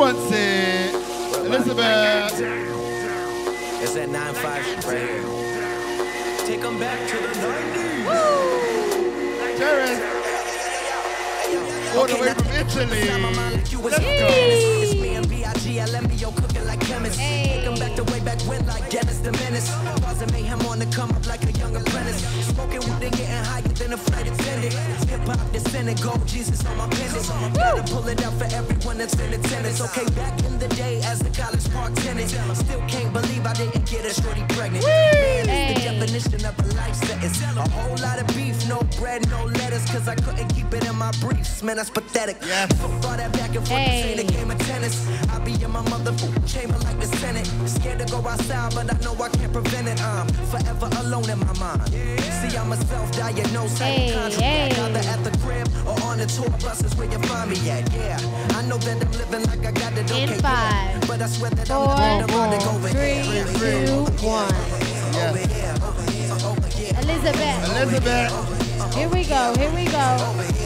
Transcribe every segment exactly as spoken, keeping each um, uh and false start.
Swansea. Elizabeth. It's that nine five right here. Take them back to the nineties. Terrence. All the way from Italy. Let's go. It's me and B I G L M B O cooking like chemists. Take them back to way back when like Dennis the Menace. Bars and mayhem on the come up like a young apprentice. Smoking weed and getting higher than a flight attendant. Hip hop descendant, gold Jesus on my pendant. Gotta pull it out for everyone that's in attendance. Okay, back in the day as the College Park tenant. Still can't believe I didn't get a shorty pregnant. Man, it's the definition of a life sentence. A whole lot of beef, no bread, no lettuce. Cause I couldn't keep it in my briefs. Man, that's pathetic. Yeah. All that back and forth, hey. This ain't a game of tennis. I be in my motherfucking chamber like the Senate. Scared to go outside, but I know I can't prevent it. I'm forever alone in my mind. See, I'm a self-diagnosed hypochondriac. Hey, hey. Either at the crib or on the tour buses where you find me at. Yeah, I know that I'm living like I got it okay. In five, yeah. But I swear that four, I'm living four, over three, here. two, one. Yeah. Elizabeth. Elizabeth. Here we go. Here we go.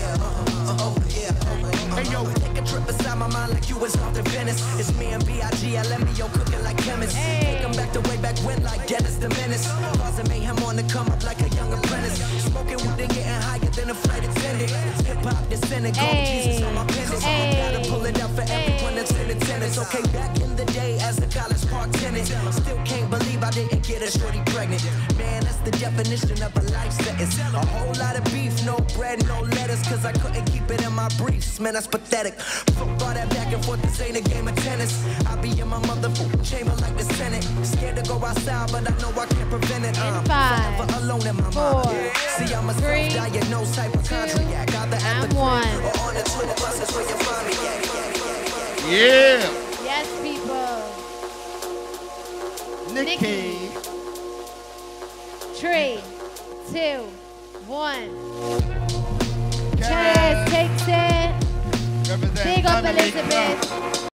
Hey yo, take a trip inside my mind like you was off to Venice. It's me and B I G L M B O cooking like chemists. Hey. Take them back to way back when like Dennis the Menace. Bars and mayhem on the come up like a young apprentice. Smoking weed and getting higher than a flight attendant. Hip hop descendant, gold hey. Jesus on my pendant. Hey. Gotta pull it out for hey. Everyone that's in attendance. Okay, back in the day as a College Park tenant. Still can't believe I didn't get a shorty pregnant. Man, that's the definition of a life sentence. A whole lot of beef, no bread, no lettuce. Cause I couldn't keep it in my briefs. Man, that's pathetic. Fuck all that back and forth, this ain't a game of tennis. I be in my motherfucking chamber like the Senate. Scared to go outside, but I know I can't prevent it. I'm five, forever alone in my four, mind. See, I'm a three, self-diagnosed hypochondriac. Either at the one. crib or on the tour buses where you find me at. Yeah. Yes, people. Nikki. Three, two, one. Yes. Cheers, takes it. Represent Big up family. Elizabeth.